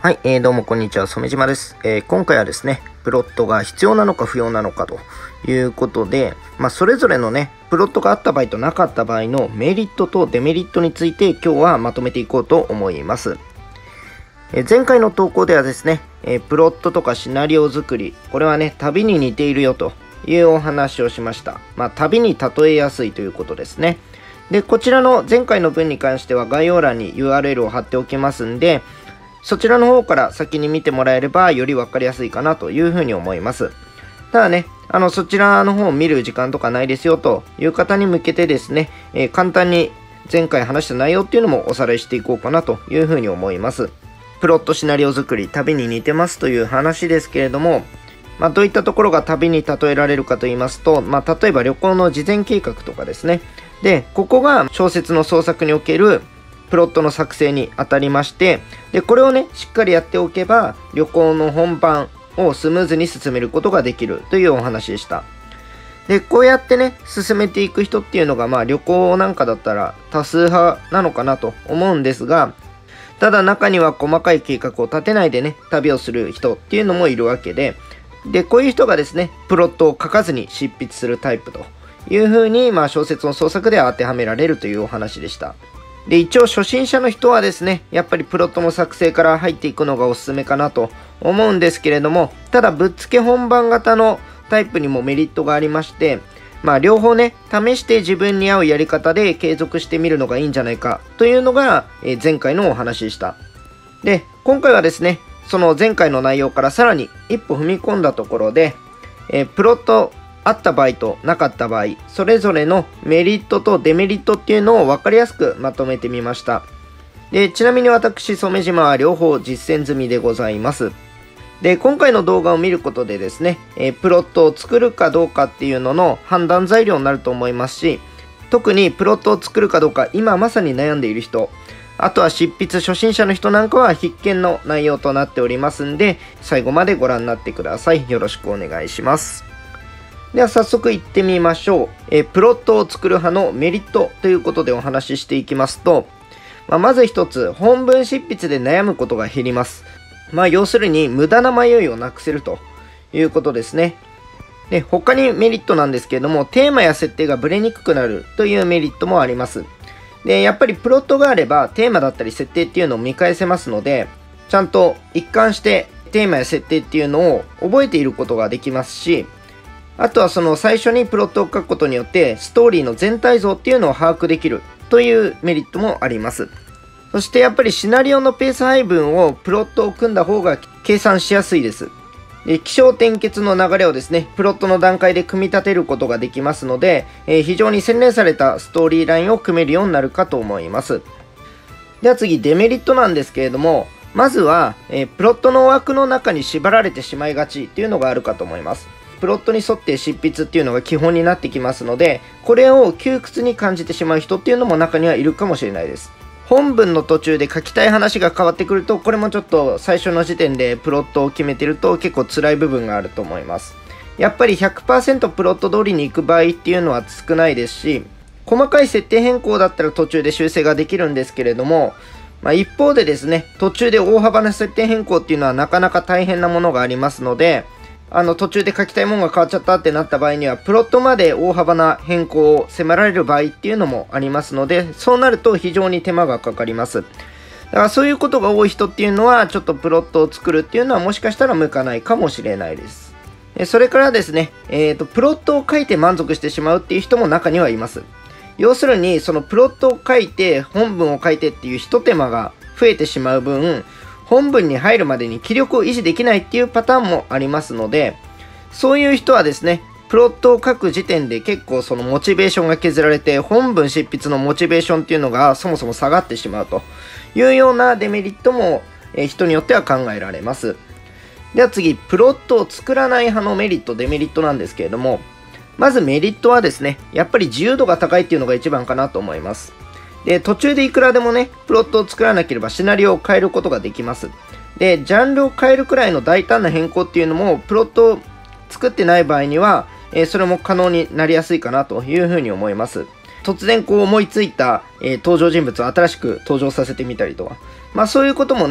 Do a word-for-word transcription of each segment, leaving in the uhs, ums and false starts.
はい、えー、どうもこんにちは、染島です、えー。今回はですね、プロットが必要なのか不要なのかということで、まあ、それぞれのね、プロットがあった場合となかった場合のメリットとデメリットについて今日はまとめていこうと思います。えー、前回の投稿ではですね、えー、プロットとかシナリオ作り、これはね、旅に似ているよというお話をしました。まあ、旅に例えやすいということですね。で、こちらの前回の文に関しては概要欄に ユーアールエル を貼っておきますんで、そちらの方から先に見てもらえればより分かりやすいかなというふうに思います。ただね、あのそちらの方を見る時間とかないですよという方に向けてですね、えー、簡単に前回話した内容っていうのもおさらいしていこうかなというふうに思います。プロットシナリオ作り、旅に似てますという話ですけれども、まあ、どういったところが旅に例えられるかと言いますと、まあ、例えば旅行の事前計画とかですね。で、ここが小説の創作におけるプロットの作成にあたりまして、でこれをねしっかりやっておけば旅行の本番をスムーズに進めることができるというお話でした。でこうやってね進めていく人っていうのがまあ旅行なんかだったら多数派なのかなと思うんですが、ただ中には細かい計画を立てないでね旅をする人っていうのもいるわけで、でこういう人がですねプロットを書かずに執筆するタイプというふうに、まあ、小説の創作では当てはめられるというお話でした。で一応初心者の人はですねやっぱりプロットの作成から入っていくのがおすすめかなと思うんですけれども、ただぶっつけ本番型のタイプにもメリットがありまして、まあ両方ね試して自分に合うやり方で継続してみるのがいいんじゃないかというのが、えー、前回のお話でした。で今回はですねその前回の内容からさらに一歩踏み込んだところで、えー、プロットあった場合となかった場合、それぞれのメリットとデメリットっていうのを分かりやすくまとめてみました。でちなみに私染島は両方実践済みでございます。で今回の動画を見ることでですね、えー、プロットを作るかどうかっていうのの判断材料になると思いますし、特にプロットを作るかどうか今まさに悩んでいる人、あとは執筆初心者の人なんかは必見の内容となっておりますんで、最後までご覧になってください。よろしくお願いします。では早速いってみましょう。えー、プロットを作る派のメリットということでお話ししていきますと、まあ、まず一つ、本文執筆で悩むことが減ります。まあ要するに無駄な迷いをなくせるということですね。で他にメリットなんですけれども、テーマや設定がブレにくくなるというメリットもあります。でやっぱりプロットがあればテーマだったり設定っていうのを見返せますので、ちゃんと一貫してテーマや設定っていうのを覚えていることができますし、あとはその最初にプロットを書くことによってストーリーの全体像っていうのを把握できるというメリットもあります。そしてやっぱりシナリオのペース配分をプロットを組んだ方が計算しやすいです。で起承転結の流れをですねプロットの段階で組み立てることができますので、えー、非常に洗練されたストーリーラインを組めるようになるかと思います。では次デメリットなんですけれども、まずは、えー、プロットの枠の中に縛られてしまいがちっていうのがあるかと思います。プロットに沿って執筆っていうのが基本になってきますので、これを窮屈に感じてしまう人っていうのも中にはいるかもしれないです。本文の途中で書きたい話が変わってくると、これもちょっと最初の時点でプロットを決めてると結構辛い部分があると思います。やっぱり ひゃくパーセント プロット通りに行く場合っていうのは少ないですし、細かい設定変更だったら途中で修正ができるんですけれども、まあ、一方でですね途中で大幅な設定変更っていうのはなかなか大変なものがありますので、あの途中で書きたいものが変わっちゃったってなった場合にはプロットまで大幅な変更を迫られる場合っていうのもありますので、そうなると非常に手間がかかります。だからそういうことが多い人っていうのはちょっとプロットを作るっていうのはもしかしたら向かないかもしれないです。それからですね、えーと、プロットを書いて満足してしまうっていう人も中にはいます。要するにそのプロットを書いて本文を書いてっていう一手間が増えてしまう分、本文に入るまでに気力を維持できないっていうパターンもありますので、そういう人はですねプロットを書く時点で結構そのモチベーションが削られて、本文執筆のモチベーションっていうのがそもそも下がってしまうというようなデメリットも、えー、人によっては考えられます。では次、プロットを作らない派のメリットデメリットなんですけれども、まずメリットはですねやっぱり自由度が高いっていうのが一番かなと思います。で途中でいくらでもねプロットを作らなければシナリオを変えることができます。でジャンルを変えるくらいの大胆な変更っていうのもプロットを作ってない場合には、えー、それも可能になりやすいかなというふうに思います。突然こう思いついた、えー、登場人物を新しく登場させてみたりとか、まあそういうこともね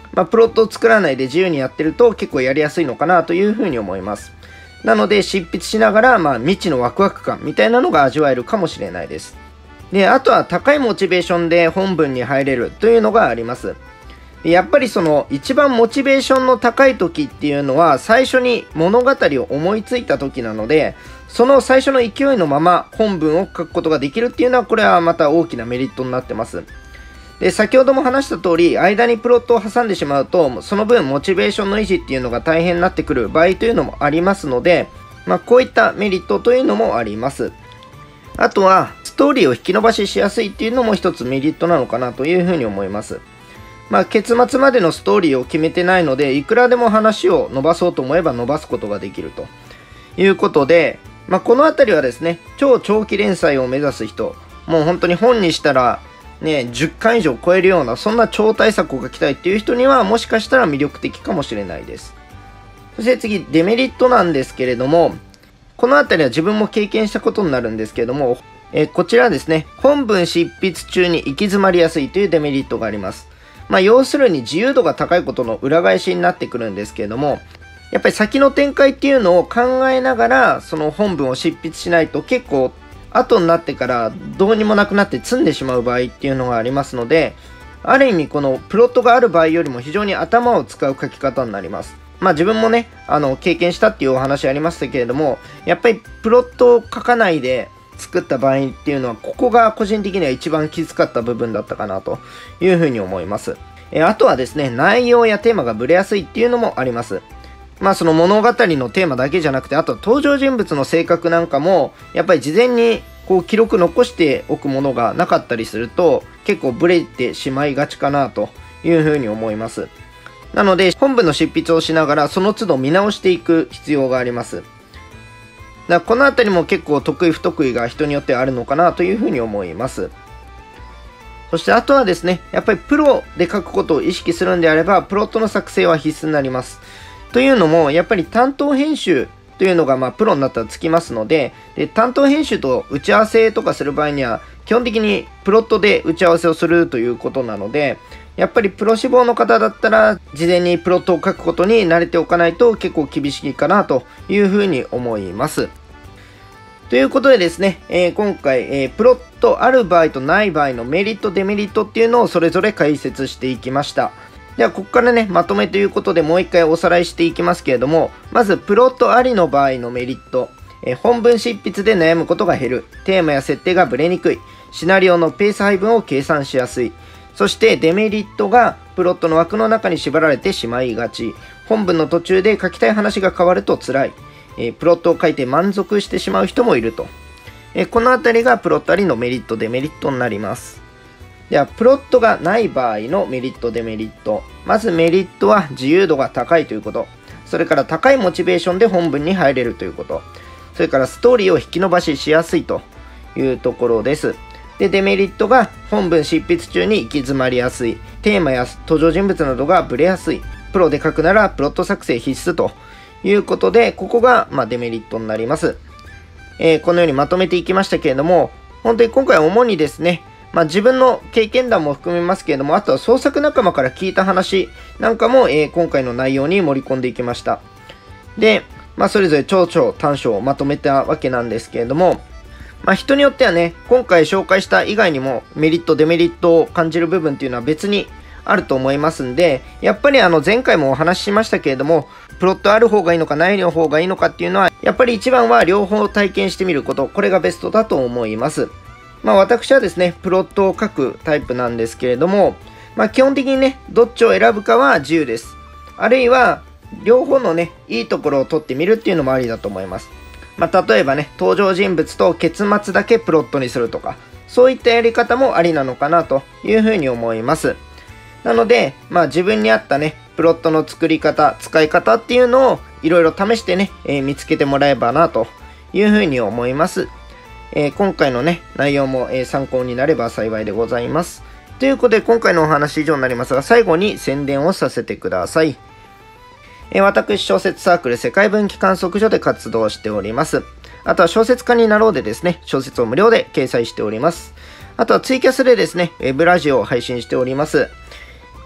まあ、プロットを作らないで自由にやってると結構やりやすいのかなというふうに思います。なので執筆しながら、まあ、未知のワクワク感みたいなのが味わえるかもしれないです。で、あとは高いモチベーションで本文に入れるというのがあります。でやっぱりその一番モチベーションの高い時っていうのは最初に物語を思いついた時なので、その最初の勢いのまま本文を書くことができるっていうのはこれはまた大きなメリットになってます。で、先ほども話した通り、間にプロットを挟んでしまうと、その分モチベーションの維持っていうのが大変になってくる場合というのもありますので、まあ、こういったメリットというのもあります。あとは、ストーリーを引き伸ばししやすいっていうのも一つメリットなのかなというふうに思います。まあ、結末までのストーリーを決めてないので、いくらでも話を伸ばそうと思えば伸ばすことができるということで、まあ、このあたりはですね、超長期連載を目指す人、もう本当に本にしたら、ね、じゅっかん以上超えるような、そんな超大作を書きたいっていう人には、もしかしたら魅力的かもしれないです。そして次、デメリットなんですけれども、このあたりは自分も経験したことになるんですけれども、えこちらはですね、本文執筆中に行き詰まりやすいというデメリットがあります。まあ、要するに自由度が高いことの裏返しになってくるんですけれども、やっぱり先の展開っていうのを考えながら、その本文を執筆しないと結構、後になってからどうにもなくなって積んでしまう場合っていうのがありますので、ある意味このプロットがある場合よりも非常に頭を使う書き方になります。まあ自分もね、あの、経験したっていうお話ありましたけれども、やっぱりプロットを書かないで作った場合っていうのは、ここが個人的には一番きつかった部分だったかなというふうに思います。えあとはですね、内容やテーマがブレやすいっていうのもあります。まあその物語のテーマだけじゃなくて、あと登場人物の性格なんかも、やっぱり事前にこう記録残しておくものがなかったりすると、結構ブレてしまいがちかなというふうに思います。なので、本文の執筆をしながら、その都度見直していく必要があります。だからこのあたりも結構得意不得意が人によってあるのかなというふうに思います。そしてあとはですね、やっぱりプロで書くことを意識するんであれば、プロットの作成は必須になります。というのも、やっぱり担当編集というのがまあプロになったらつきますので、で担当編集と打ち合わせとかする場合には、基本的にプロットで打ち合わせをするということなので、やっぱりプロ志望の方だったら、事前にプロットを書くことに慣れておかないと結構厳しいかなというふうに思います。ということでですね、えー、今回、えー、プロットある場合とない場合のメリット、デメリットっていうのをそれぞれ解説していきました。では、ここからね、まとめということでもう一回おさらいしていきますけれども、まず、プロットありの場合のメリット、えー、本文執筆で悩むことが減る、テーマや設定がブレにくい、シナリオのペース配分を計算しやすい、そしてデメリットがプロットの枠の中に縛られてしまいがち、本文の途中で書きたい話が変わると辛い、えー、プロットを書いて満足してしまう人もいると。えー、このあたりがプロットありのメリット、デメリットになります。では、プロットがない場合のメリット、デメリット。まずメリットは自由度が高いということ。それから高いモチベーションで本文に入れるということ。それからストーリーを引き伸ばししやすいというところです。で、デメリットが本文執筆中に行き詰まりやすい。テーマや登場人物などがブレやすい。プロで書くならプロット作成必須ということで、ここがまあデメリットになります。えー、このようにまとめていきましたけれども、本当に今回は主にですね、まあ、自分の経験談も含めますけれども、あとは創作仲間から聞いた話なんかも、えー、今回の内容に盛り込んでいきました。で、まあ、それぞれ長々短所をまとめたわけなんですけれども、まあ、人によってはね、今回紹介した以外にもメリット、デメリットを感じる部分っていうのは別にあると思いますんで、やっぱりあの前回もお話ししましたけれども、プロットある方がいいのかないの方がいいのかっていうのは、やっぱり一番は両方体験してみること、これがベストだと思います。まあ私はですね、プロットを書くタイプなんですけれども、まあ基本的にね、どっちを選ぶかは自由です。あるいは、両方のね、いいところを取ってみるっていうのもありだと思います。まあ例えばね、登場人物と結末だけプロットにするとか、そういったやり方もありなのかなというふうに思います。なので、まあ自分に合ったね、プロットの作り方、使い方っていうのをいろいろ試してね、えー、見つけてもらえばなというふうに思います。えー、今回のね、内容も、えー、参考になれば幸いでございます。ということで、今回のお話以上になりますが、最後に宣伝をさせてください。えー、私、小説サークル世界文記観測所で活動しております。あとは小説家になろうでですね、小説を無料で掲載しております。あとはツイキャスでですね、ウェブラジオを配信しております。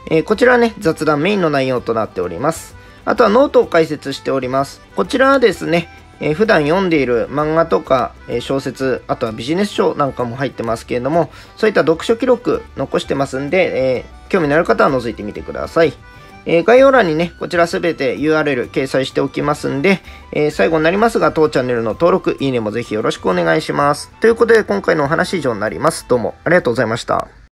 えー、こちらはね、雑談メインの内容となっております。あとはノートを解説しております。こちらはですね、えー、普段読んでいる漫画とか、えー、小説、あとはビジネス書なんかも入ってますけれども、そういった読書記録残してますんで、えー、興味のある方は覗いてみてください。えー、概要欄にね、こちらすべて ユーアールエル 掲載しておきますんで、えー、最後になりますが、当チャンネルの登録、いいねもぜひよろしくお願いします。ということで、今回のお話以上になります。どうもありがとうございました。